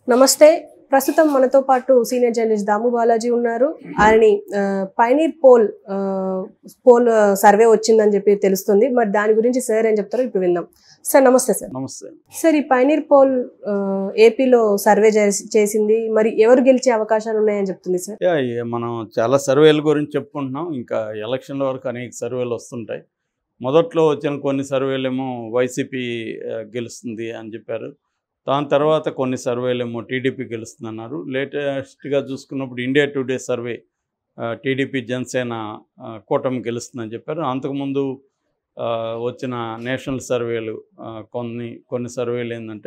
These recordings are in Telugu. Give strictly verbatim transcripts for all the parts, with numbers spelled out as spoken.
నమస్తే. ప్రస్తుతం మనతో పాటు సీనియర్ జర్నలిస్ట్ దాము బాలాజీ ఉన్నారు. ఆయనని పైనీర్ పోల్ పోల్ సర్వే వచ్చిందని చెప్పి తెలుస్తుంది. మరి దాని గురించి సార్ ఏం చెప్తారో ఇప్పుడు విందాం. సార్ నమస్తే. సార్ నమస్తే సార్, ఈ పైనీర్ పోల్ ఏపీలో సర్వే చేసింది, మరి ఎవరు గెలిచే అవకాశాలు ఉన్నాయని చెప్తుంది సార్? మనం చాలా సర్వేల గురించి చెప్పుకుంటున్నాం. ఇంకా ఎలక్షన్ల వరకు అనేక సర్వేలు వస్తుంటాయి. మొదట్లో వచ్చిన కొన్ని సర్వేలేమో వైసీపీ గెలుస్తుంది అని చెప్పారు. దాని తర్వాత కొన్ని సర్వేలేమో టీడీపీ గెలుస్తుంది అన్నారు. లేటెస్ట్గా చూసుకున్నప్పుడు India Today survey TDP Janasena కూటమి గెలుస్తుందని చెప్పారు. అంతకుముందు వచ్చిన నేషనల్ సర్వేలు కొన్ని కొన్ని సర్వేలు ఏంటంటే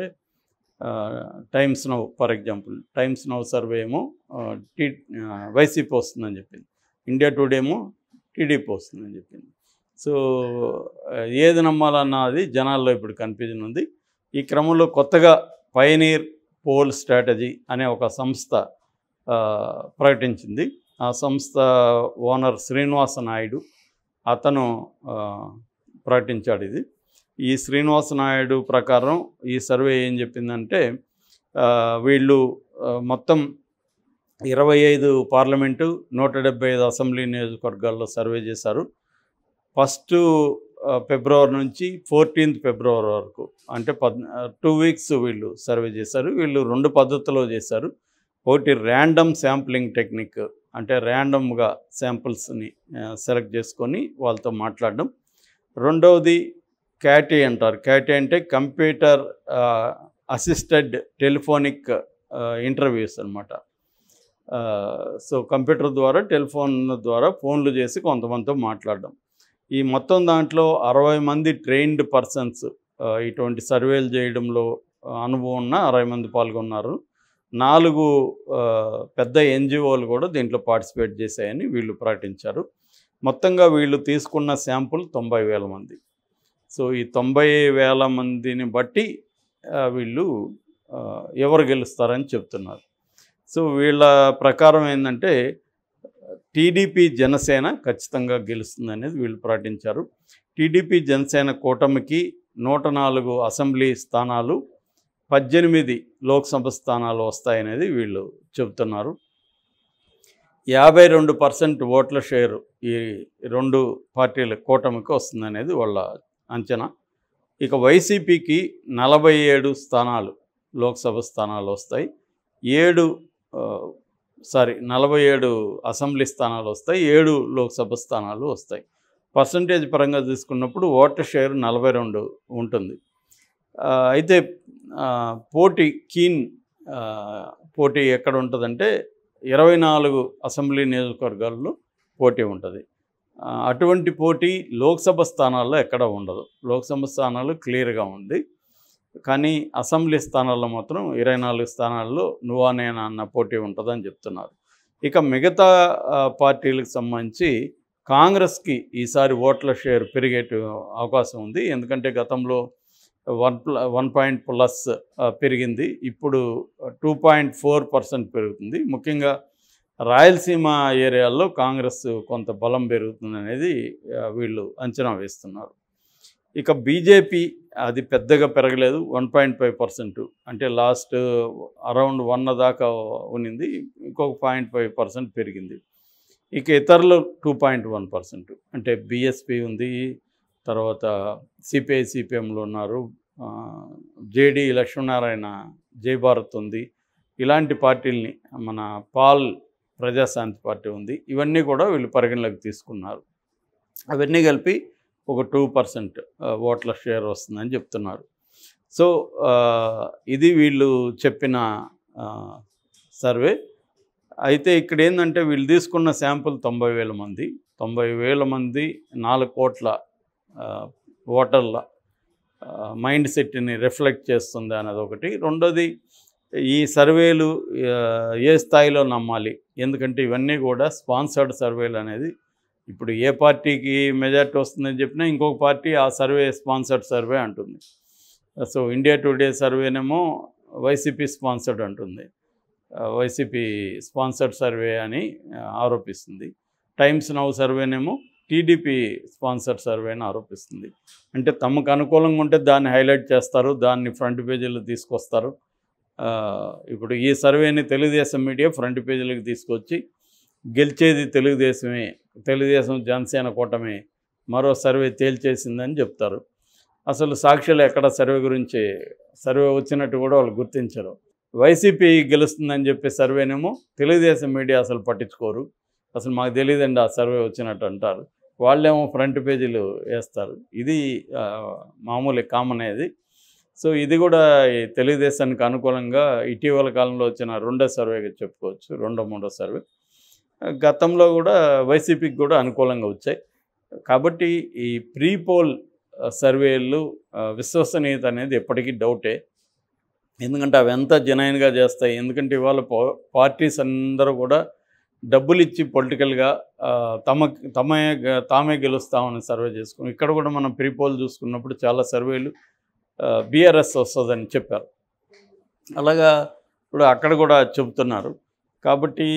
Times Now, for example Times Now survey ఏమో టీ వైసీపీ వస్తుందని చెప్పింది. ఇండియా టుడే ఏమో టీడీపీ వస్తుందని చెప్పింది. సో ఏది నమ్మాలన్నది జనాల్లో ఇప్పుడు కన్ఫ్యూజన్ ఉంది. ఈ క్రమంలో కొత్తగా పైనీర్ పోల్ స్ట్రాటజీ అనే ఒక సంస్థ ప్రకటించింది. ఆ సంస్థ ఓనర్ శ్రీనివాస నాయుడు అతను ప్రకటించాడు ఇది. ఈ శ్రీనివాస నాయుడు ప్రకారం ఈ సర్వే ఏం చెప్పిందంటే వీళ్ళు మొత్తం ఇరవై ఐదు పార్లమెంటు నూట డెబ్బై ఐదు అసెంబ్లీ నియోజకవర్గాల్లో సర్వే చేశారు. ఫస్ట్ ఫిబ్రవరి నుంచి ఫోర్టీన్త్ ఫిబ్రవరి వరకు, అంటే పద్ టూ వీక్స్ వీళ్ళు సర్వే చేశారు. వీళ్ళు రెండు పద్ధతిలో చేశారు. ఒకటి ర్యాండమ్ శాంప్లింగ్ టెక్నిక్, అంటే ర్యాండమ్గా శాంపుల్స్ని సెలెక్ట్ చేసుకొని వాళ్ళతో మాట్లాడడం. రెండవది క్యాటీ అంటారు. క్యాటీ అంటే కంప్యూటర్ అసిస్టెడ్ టెలిఫోనిక్ ఇంటర్వ్యూస్ అనమాట. సో కంప్యూటర్ ద్వారా, టెలిఫోన్ ద్వారా ఫోన్లు చేసి కొంతమందితో మాట్లాడడం. ఈ మొత్తం దాంట్లో అరవై మంది ట్రైన్డ్ పర్సన్స్ ఇటువంటి సర్వేలు చేయడంలో అనుభవం ఉన్న అరవై మంది పాల్గొన్నారు. నాలుగు పెద్ద ఎన్జిఓలు కూడా దీంట్లో పార్టిసిపేట్ చేశాయని వీళ్ళు ప్రకటించారు. మొత్తంగా వీళ్ళు తీసుకున్న శాంపుల్ తొంభై వేల మంది. సో ఈ తొంభై వేల మందిని బట్టి వీళ్ళు ఎవరు గెలుస్తారని చెప్తున్నారు. సో వీళ్ళ ప్రకారం ఏంటంటే టీడీపీ జనసేన ఖచ్చితంగా గెలుస్తుంది అనేది వీళ్ళు ప్రకటించారు. టీడీపీ జనసేన కూటమికి నూట నాలుగు అసెంబ్లీ స్థానాలు, పద్దెనిమిది లోక్సభ స్థానాలు వస్తాయనేది వీళ్ళు చెబుతున్నారు. యాభై రెండు పర్సెంట్ ఓట్ల షేరు ఈ రెండు పార్టీల కూటమికి వస్తుందనేది వాళ్ళ అంచనా. ఇక వైసీపీకి నలభై ఏడు స్థానాలు లోక్సభ స్థానాలు వస్తాయి. ఏడు సారీ నలభై ఏడు అసెంబ్లీ స్థానాలు వస్తాయి, ఏడు లోక్సభ స్థానాలు వస్తాయి. పర్సంటేజ్ పరంగా తీసుకున్నప్పుడు ఓటర్ షేర్ నలభై రెండు ఉంటుంది. అయితే పోటీ కీన్ పోటీ ఎక్కడ ఉంటుందంటే ఇరవై నాలుగు అసెంబ్లీ నియోజకవర్గాల్లో పోటీ ఉంటుంది. అటువంటి పోటీ లోక్సభ స్థానాల్లో ఎక్కడ ఉండదు. లోక్సభ స్థానాలు క్లియర్గా ఉంది, కానీ అసెంబ్లీ స్థానాల్లో మాత్రం ఇరవై నాలుగు స్థానాల్లో నువ్వా నేనా అన్న పోటీ ఉంటుందని చెప్తున్నారు. ఇక మిగతా పార్టీలకు సంబంధించి కాంగ్రెస్కి ఈసారి ఓట్ల షేర్ పెరిగే అవకాశం ఉంది. ఎందుకంటే గతంలో one plus one point plus పెరిగింది, ఇప్పుడు టూ పాయింట్ ఫోర్ పర్సెంట్ పెరుగుతుంది. ముఖ్యంగా రాయలసీమ ఏరియాల్లో కాంగ్రెస్ కొంత బలం పెరుగుతుంది అనేది వీళ్ళు అంచనా వేస్తున్నారు. ఇక బీజేపీ అది పెద్దగా పెరగలేదు, వన్ పాయింట్ ఫైవ్ పర్సెంట్ అంటే లాస్ట్ అరౌండ్ వన్ దాకా ఉన్నింది, ఇంకొక పాయింట్ ఫైవ్ పర్సెంట్ పెరిగింది. ఇక ఇతరులు టూ పాయింట్ వన్ పర్సెంట్ అంటే బీఎస్పీ ఉంది, తర్వాత సిపిఐ సిపిఎంలు ఉన్నారు, జేడి లక్ష్మీనారాయణ జై భారత్ ఉంది, ఇలాంటి పార్టీలని మన పాల్ ప్రజాశాంతి పార్టీ ఉంది. ఇవన్నీ కూడా వీళ్ళు పరిగణలోకి తీసుకున్నారు. అవన్నీ కలిపి ఒక టూ పర్సెంట్ ఓట్ల షేర్ వస్తుందని చెప్తున్నారు. సో ఇది వీళ్ళు చెప్పిన సర్వే. అయితే ఇక్కడ ఏంటంటే వీళ్ళు తీసుకున్న శాంపుల్ తొంభై వేల మంది తొంభై వేల మంది నాలుగు కోట్ల ఓటర్ల మైండ్ సెట్ని రిఫ్లెక్ట్ చేస్తుంది అన్నది ఒకటి. రెండోది ఈ సర్వేలు ఏ స్థాయిలో నమ్మాలి, ఎందుకంటే ఇవన్నీ కూడా స్పాన్సర్డ్ సర్వేలు అనేది. ఇప్పుడు ఏ పార్టీకి మెజార్టీ వస్తుందని చెప్పినా ఇంకొక పార్టీ ఆ సర్వే స్పాన్సర్డ్ సర్వే అంటుంది. సో ఇండియా టుడే సర్వేనేమో వైసీపీ స్పాన్సర్డ్ అంటుంది, వైసీపీ స్పాన్సర్డ్ సర్వే అని ఆరోపిస్తుంది. టైమ్స్ నౌ సర్వేనేమో టీడీపీ స్పాన్సర్డ్ సర్వే అని ఆరోపిస్తుంది. అంటే తమకు అనుకూలంగా ఉంటే దాన్ని హైలైట్ చేస్తారు, దాన్ని ఫ్రంట్ పేజీలో తీసుకొస్తారు. ఇప్పుడు ఈ సర్వేని తెలుగుదేశం మీడియా ఫ్రంట్ పేజీలకు తీసుకొచ్చి గెలిచేది తెలుగుదేశమే, తెలుగుదేశం జనసేన కూటమి మరో సర్వే తేల్చేసిందని చెప్తారు. అసలు సాక్షులు ఎక్కడ సర్వే గురించి సర్వే వచ్చినట్టు కూడా వాళ్ళు గుర్తించరు. వైసీపీ గెలుస్తుందని చెప్పే సర్వేనేమో తెలుగుదేశం మీడియా అసలు పట్టించుకోరు. అసలు మాకు తెలియదండి ఆ సర్వే వచ్చినట్టు అంటారు. వాళ్ళేమో ఫ్రంట్ పేజీలు వేస్తారు. ఇది మామూలు కామన్ అది. సో ఇది కూడా ఈ తెలుగుదేశానికి అనుకూలంగా ఇటీవల కాలంలో వచ్చిన రెండో సర్వేగా చెప్పుకోవచ్చు, రెండో మూడో సర్వే. గతంలో కూడా వైసీపీకి కూడా అనుకూలంగా వచ్చాయి. కాబట్టి ఈ ప్రీ పోల్ సర్వేలు విశ్వసనీయత అనేది ఎప్పటికీ డౌటే. ఎందుకంటే అవి ఎంత జెన్యూన్గా చేస్తాయి. ఎందుకంటే ఇవాళ పార్టీస్ అందరూ కూడా డబ్బులు ఇచ్చి పొలిటికల్గా తమ తమే తామే గెలుస్తామని సర్వే చేసుకుని, ఇక్కడ కూడా మనం ప్రీ పోల్ చూసుకున్నప్పుడు చాలా సర్వేలు బీఆర్ఎస్ వస్తుందని చెప్పారు. అలాగా ఇప్పుడు అక్కడ కూడా చెబుతున్నారు. కాబట్టి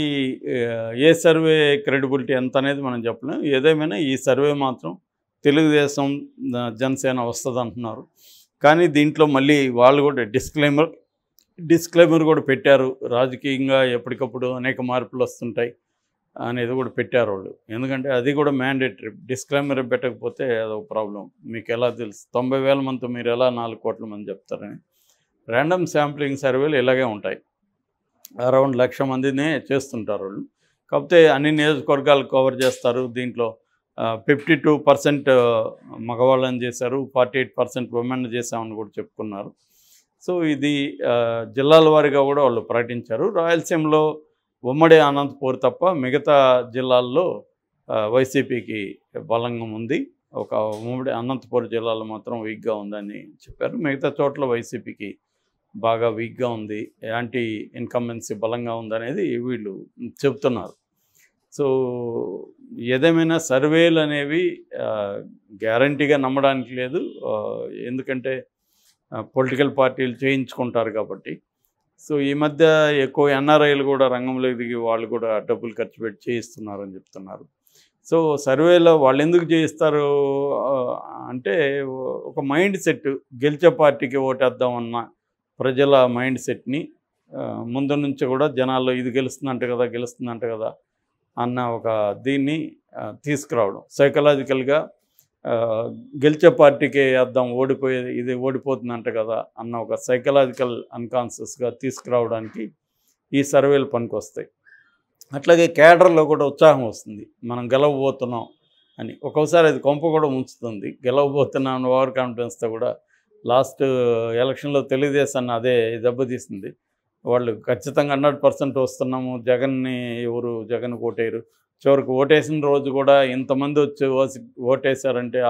ఏ సర్వే క్రెడిబిలిటీ ఎంత అనేది మనం చెప్పలేం. ఏదేమైనా ఈ సర్వే మాత్రం తెలుగుదేశం జనసేన వస్తుంది అంటున్నారు. కానీ దీంట్లో మళ్ళీ వాళ్ళు కూడా డిస్క్లైమర్ డిస్క్లైమర్ కూడా పెట్టారు. రాజకీయంగా ఎప్పటికప్పుడు అనేక మార్పులు వస్తుంటాయి అనేది కూడా పెట్టారు వాళ్ళు. ఎందుకంటే అది కూడా మ్యాండేటరీ. డిస్క్లైమర్ పెట్టకపోతే అదొక ప్రాబ్లం. మీకు ఎలా తెలుసు తొంభై వేల మందితో మీరు ఎలా నాలుగు కోట్ల మంది చెప్తారని. ర్యాండమ్ శాంప్లింగ్ సర్వేలు ఇలాగే ఉంటాయి. అరౌండ్ లక్ష మందినే చేస్తుంటారు వాళ్ళు. కాకపోతే అన్ని నియోజకవర్గాలు కవర్ చేస్తారు. దీంట్లో ఫిఫ్టీ టూ పర్సెంట్ మగవాళ్ళని చేశారు, ఫార్టీ ఎయిట్ పర్సెంట్ ఉమెన్ చేశామని కూడా చెప్పుకున్నారు. సో ఇది జిల్లాల వారీగా కూడా వాళ్ళు ప్రకటించారు. రాయలసీమలో ఉమ్మడి అనంతపూర్ తప్ప మిగతా జిల్లాల్లో వైసీపీకి బలంగా ఉంది. ఒక ఉమ్మడి అనంతపూర్ జిల్లాలో మాత్రం వీక్గా ఉందని చెప్పారు. మిగతా చోట్ల వైసీపీకి బాగా వీక్గా ఉంది, యాంటీ ఇన్కంబెన్సీ బలంగా ఉందనేది వీళ్ళు చెప్తున్నారు. సో ఏదేమైనా సర్వేలు అనేవి గ్యారంటీగా నమ్మడానికి లేదు. ఎందుకంటే పొలిటికల్ పార్టీలు చేయించుకుంటారు కాబట్టి. సో ఈ మధ్య ఎక్కువ ఎన్ఆర్ఐలు కూడా రంగంలోకి దిగి వాళ్ళు కూడా డబ్బులు ఖర్చు పెట్టి చేయిస్తున్నారని చెప్తున్నారు. సో సర్వేలో వాళ్ళు ఎందుకు చేయిస్తారు అంటే ఒక మైండ్ సెట్, గెలిచే పార్టీకి ఓటేద్దామన్న ప్రజల మైండ్ సెట్ని ముందు నుంచి కూడా జనాల్లో ఇది గెలుస్తుందంట కదా గెలుస్తుందంట కదా అన్న ఒక దీన్ని తీసుకురావడం. సైకలాజికల్గా గెలిచే పార్టీకి వేద్దాం, ఓడిపోయేది ఇది ఓడిపోతుందంట కదా అన్న ఒక సైకలాజికల్ అన్కాన్షియస్గా తీసుకురావడానికి ఈ సర్వేలు పనికొస్తాయి. అట్లాగే కేడర్లో కూడా ఉత్సాహం వస్తుంది, మనం గెలవబోతున్నాం అని. ఒక్కోసారి అది కొంప కూడా ముంచుతుంది. గెలవబోతున్నాం అన్న ఓవర్ కాన్ఫిడెన్స్తో కూడా లాస్ట్ ఎలక్షన్లో తెలుగుదేశాన్ని అదే దెబ్బతీస్తుంది. వాళ్ళు ఖచ్చితంగా హండ్రెడ్ పర్సెంట్ వస్తున్నాము, జగన్ని ఎవరు జగన్ ఓటేయరు, చివరికి ఓటేసిన రోజు కూడా ఇంతమంది వచ్చి ఓటేశారంటే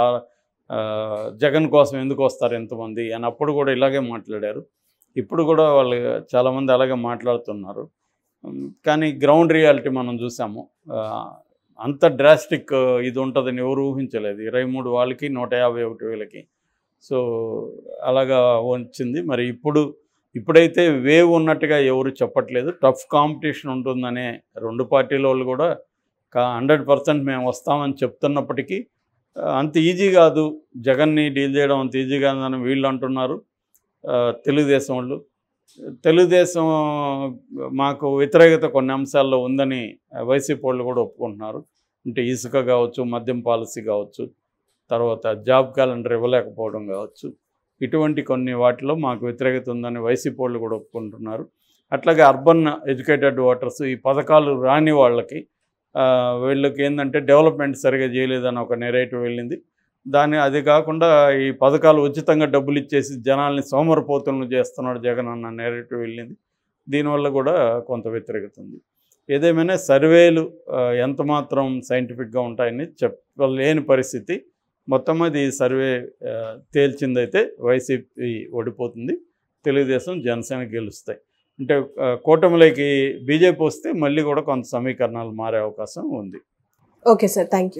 జగన్ కోసం ఎందుకు వస్తారు ఎంతమంది అని అప్పుడు కూడా ఇలాగే మాట్లాడారు. ఇప్పుడు కూడా వాళ్ళు చాలామంది అలాగే మాట్లాడుతున్నారు. కానీ గ్రౌండ్ రియాలిటీ మనం చూసాము. అంత డ్రాస్టిక్ ఇది ఉంటుందని ఎవరు ఊహించలేదు. ఇరవై మూడు వాళ్ళకి నూట యాభై ఒకటి వేలకి సో అలాగా వచ్చింది. మరి ఇప్పుడు ఇప్పుడైతే వేవ్ ఉన్నట్టుగా ఎవరు చెప్పట్లేదు. టఫ్ కాంపిటీషన్ ఉంటుందనే రెండు పార్టీల వాళ్ళు కూడా హండ్రెడ్ పర్సెంట్ మేము వస్తామని చెప్తున్నప్పటికీ అంత ఈజీ కాదు, జగన్ని డీల్ చేయడం అంత ఈజీ కాదని వీళ్ళు అంటున్నారు. తెలుగుదేశం వాళ్ళు తెలుగుదేశం మాకు వ్యతిరేకత కొన్ని అంశాల్లో ఉందని వైసీపీ వాళ్ళు కూడా ఒప్పుకుంటున్నారు. అంటే ఇసుక కావచ్చు, మద్యం పాలసీ కావచ్చు, తర్వాత జాబ్ క్యాలెండర్ ఇవ్వలేకపోవడం కావచ్చు, ఇటువంటి కొన్ని వాటిలో మాకు వ్యతిరేకత ఉందని వైసీపీ వాళ్ళు కూడా ఒప్పుకుంటున్నారు. అట్లాగే అర్బన్ ఎడ్యుకేటెడ్ ఓటర్స్ ఈ పథకాలు రాని వాళ్ళకి వీళ్ళకి ఏంటంటే డెవలప్మెంట్ సరిగా చేయలేదని ఒక నెరేటివ్ వెళ్ళింది. దాన్ని అది కాకుండా ఈ పథకాలు ఉచితంగా డబ్బులు ఇచ్చేసి జనాల్ని సోమరిపోతులను చేస్తున్నాడు జగన్ అన్న నెరేటివ్ వెళ్ళింది. దీనివల్ల కూడా కొంత వ్యతిరేకత ఉంది. ఏదేమైనా సర్వేలు ఎంత మాత్రం సైంటిఫిక్గా ఉంటాయని చెప్పలేని పరిస్థితి. మొత్తం మీద ఈ సర్వే తేల్చిందైతే వైసీపీ ఓడిపోతుంది, తెలుగుదేశం జనసేన గెలుస్తాయి. అంటే కూటమిలోకి బీజేపీ వస్తే మళ్ళీ కూడా కొంత సమీకరణాలు మారే అవకాశం ఉంది. Okay sir, thank you.